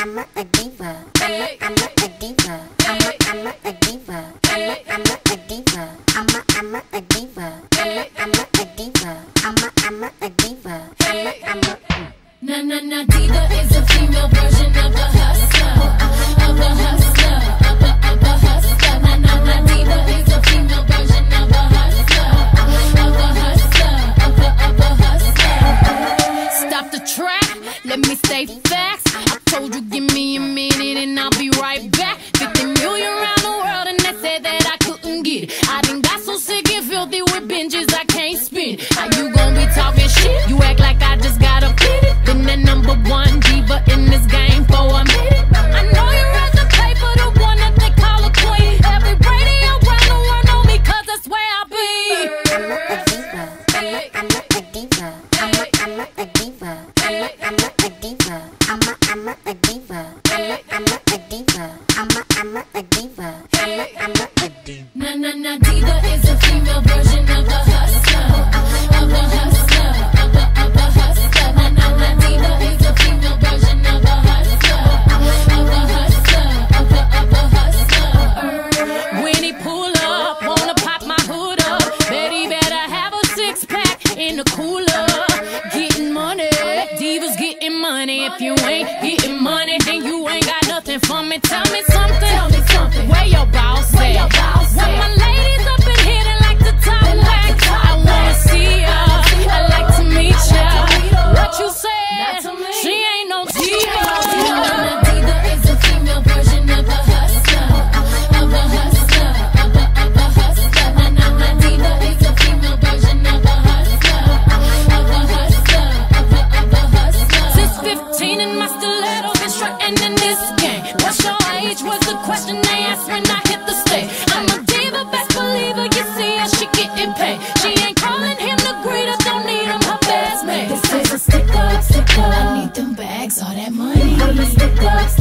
a diva. I'm a diva. I'm a diva. I'm a diva. I'm a diva. I'm a diva. I'm a diva. Na diva is a female version of a hustler, of a hustler, of a hustler. Na diva is a female version of a hustler, of a hustler, of a hustler. Stop the track, let me stay facts. I told you give me a minute and I'll be right back. 50 million around the world and they said that I couldn't get it. I done got so sick and filthy with binges I can't spin. How you gon' be talking shit? You act like I just got a pity. Been the #1 diva in this game for a minute. I know you read the paper, the one that they call a queen. Every radio around the world know me 'cause that's where I be. I'm a diva. I'm a diva. I'm a diva. I'm a diva. I'm a diva. I'm a diva. I'm a diva. I'm a diva. Na diva is a female version of a hustler, of a hustler, of a hustler. Na diva is a female version of a hustler, of a hustler, of a hustler. When he pull up, wanna pop my hood up. Bet he better have a 6-pack in the cooler. Getting money, divas getting money. If you ain't getting money, then you ain't got nothing for me. Tell me something. Tell me something. Where your boss at? When my ladies up in here, they like to talk back. I wanna see ya. I like to meet ya. What you said? She ain't no diva. Na diva is a female version of a hustler, of a hustler, of a hustler. Na diva is a female version of a hustler, of a hustler, of a hustler. Since 15 in my stilettos, been strutting in this game. What's your age? Was the question they asked when I hit the stage. I'm a diva, best believer. You see her, she getting paid. She ain't calling him the greeter, don't need him, her best mate. This is a stick up. I need them bags, all that money. I'm a stick up.